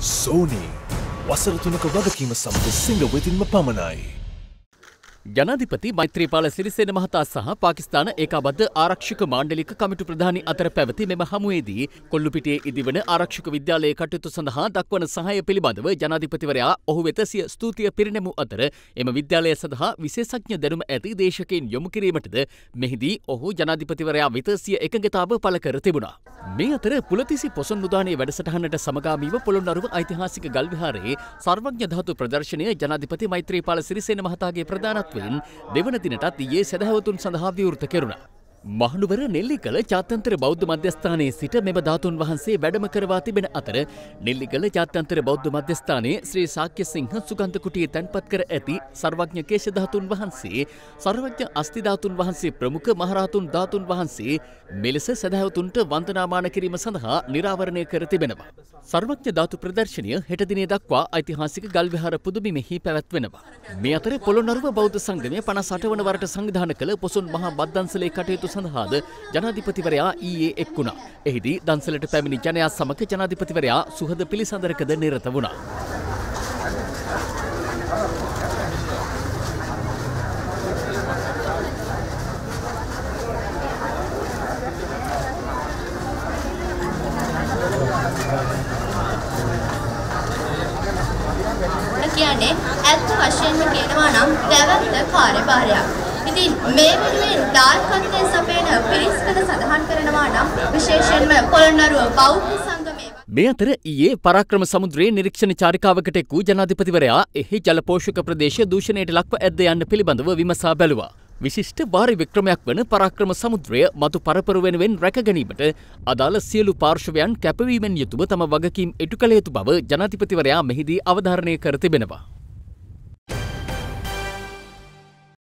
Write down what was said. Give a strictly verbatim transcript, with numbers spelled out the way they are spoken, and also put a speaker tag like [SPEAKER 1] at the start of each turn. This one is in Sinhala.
[SPEAKER 1] Sony වසර තුනක වගකීම සමග සිංහ වෙතින්ම පමණයි. ජනාධිපති මෛත්‍රීපාල සිරිසේන මහතා සහ පාකිස්තාන ඒකාබද්ධ ආරක්ෂක මාණ්ඩලික කමිටු ප්‍රධානී අතර පැවති මෙම හමුවේදී කොල්ලුපිටියේ ඉදිවන ආරක්ෂක විද්‍යාලයේ කටයුතු සඳහා දක්වන සහාය පිළිබඳව ජනාධිපතිවරයා ඔහු වෙත සිය ස්තුතිය පිරිනැමු අතර එම විද්‍යාලය සඳහා විශේෂඥ දැනුම ඇති දේශකයන් යොමු කිරීමටද මෙහිදී ඔහු ජනාධිපතිවරයා වෙත සිය එකඟතාව පළ කර තිබුණා. මේ අතර පුලතිසි පොසොන් උදානයේ වැඩසටහනට සමගාමීව පොළොන්නරුව ඓතිහාසික ගල් විහාරයේ සර්වඥ ධාතු ප්‍රදර්ශනය ජනාධිපති මෛත්‍රීපාල සිරිසේන මහතාගේ ප්‍රධානත්වයෙන් දෙවන දිනටත් ඊයේ සදහවතුන් සඳහා විවෘත කෙරුණා. මහනුවර නෙල්ලිකල ජාත්‍යන්තර බෞද්ධ මධ්‍යස්ථානයේ සිට මෙම ධාතුන් වහන්සේ වැඩම කරවා තිබෙන අතර නෙල්ලිකල ජාත්‍යන්තර බෞද්ධ මධ්‍යස්ථානයේ ශ්‍රී ශාක්‍ය සිංහ සුගන්ධ කුටියේ තැන්පත් කර ඇති සර්වඥ කේශ ධාතුන් වහන්සේ සර්වඥ අස්ථි ධාතුන් වහන්සේ ප්‍රමුඛ මහරහතුන් ධාතුන් වහන්සේ මෙලෙස සදහවතුන්ට වන්දනාමාන කිරීම සඳහා නිරාවරණය කර තිබෙනවා. සර්වඥ ධාතු ප්‍රදර්ශනය හෙට දිනේ දක්වා ඓතිහාසික ගල් විහාර පුදුබිමෙහි පැවැත්වෙනවා. මේ අතර පොළොන්නරුව බෞද්ධ සංගමය පනස් අට වන වරට සංවිධානය කළ පොසොන් මහා බද්දන්සලේ කටයුතු සඳහාද ජනාධිපතිවරයා ඊයේ එක් වුණා. එහිදී දන්සලට පැමිණි ජනයා සමග ජනාධිපතිවරයා සුහද පිළිසඳරකද නිරත වුණා.
[SPEAKER 2] කියන්නේ ඇත්ත වශයෙන්ම කියනවා නම් දැවැන්ත කාර්යභාරයක්. ඉතින් මේ වෙනුවෙන් දායකත්වයේ සපයන පිරිස්කල සඳහන් කරනවා නම් විශේෂයෙන්ම පොළොන්නරුව බෞද්ධ සංගමයේ
[SPEAKER 1] මේ අතර ඊයේ පරාක්‍රම සමුද්‍රයේ නිරීක්ෂණ චාරිකාවකට එක් වූ ජනාධිපතිවරයා එහි ජල පෝෂක ප්‍රදේශ දූෂණයට ලක්ව ඇද්ද යන්න පිළිබඳව විමසා බැලුවා. විශිෂ්ට වාරි වික්‍රමයක් වන පරාක්‍රම සමුද්‍රය මතු පරපුර වෙනුවෙන් රැක ගැනීමට අදාළ සියලු පාර්ශවයන් කැපවීමෙන් යුතුව තම වගකීම් ඉටු කළ යුතු බව ජනාධිපතිවරයා මෙහිදී අවධාරණය කර තිබෙනවා.